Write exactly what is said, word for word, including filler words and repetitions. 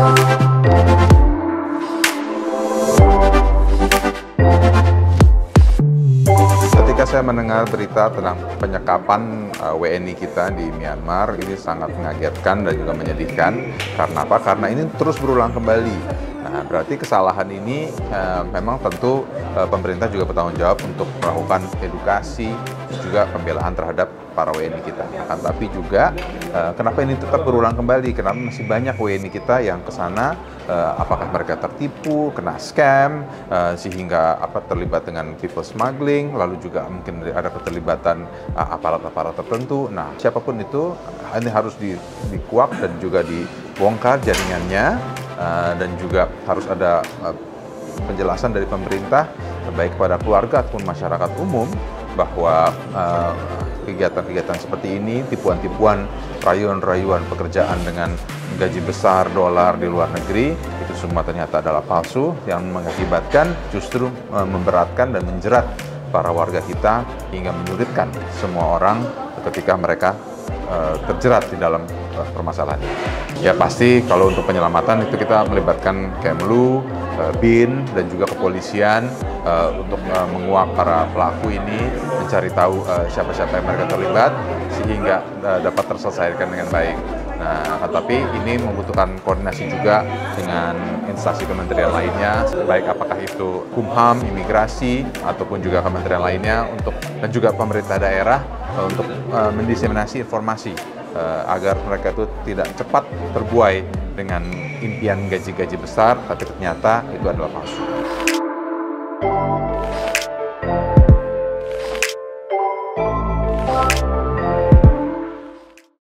Ketika saya mendengar berita tentang penyekapan uh, W N I kita di Myanmar, ini sangat mengagetkan dan juga menyedihkan. Karena apa? Karena ini terus berulang kembali. Nah, berarti kesalahan ini uh, memang tentu uh, pemerintah juga bertanggung jawab untuk melakukan edukasi, juga pembelaan terhadap para W N I kita. Akan tapi juga uh, kenapa ini tetap berulang kembali? Kenapa masih banyak W N I kita yang ke sana? Uh, apakah mereka tertipu, kena scam, uh, sehingga apa terlibat dengan people smuggling, lalu juga mungkin ada keterlibatan uh, aparat-aparat tertentu. Nah, siapapun itu ini harus di, dikuak dan juga dibongkar jaringannya, uh, dan juga harus ada uh, penjelasan dari pemerintah baik kepada keluarga ataupun masyarakat umum bahwa uh, kegiatan-kegiatan seperti ini, tipuan-tipuan, rayuan-rayuan pekerjaan dengan gaji besar dolar di luar negeri, itu semua ternyata adalah palsu yang mengakibatkan justru uh, memberatkan dan menjerat para warga kita hingga menyulitkan semua orang ketika mereka uh, terjerat di dalam uh, permasalahan ini. Ya pasti kalau untuk penyelamatan itu kita melibatkan Kemlu, uh, B I N, dan juga kepolisian uh, untuk uh, menguak para pelaku ini, mencari tahu siapa-siapa uh, yang mereka terlibat sehingga uh, dapat terselesaikan dengan baik. Nah, tetapi ini membutuhkan koordinasi juga dengan instansi kementerian lainnya, baik apakah itu Kumham, imigrasi, ataupun juga kementerian lainnya untuk dan juga pemerintah daerah untuk uh, mendiseminasi informasi uh, agar mereka itu tidak cepat terbuai dengan impian gaji-gaji besar, tapi ternyata itu adalah palsu.